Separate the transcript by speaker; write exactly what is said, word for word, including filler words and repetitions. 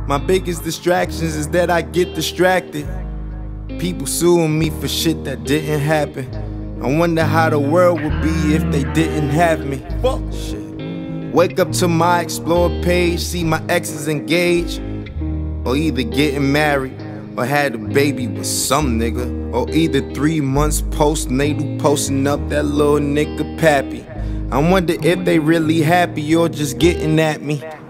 Speaker 1: My biggest distractions is that I get distracted. People suing me for shit that didn't happen. I wonder how the world would be if they didn't have me. Fuck shit. Wake up to my explore page, see my exes engaged, or either getting married or had a baby with some nigga, or either three months postnatal posting up that little nigga pappy. I wonder if they really happy or just getting at me.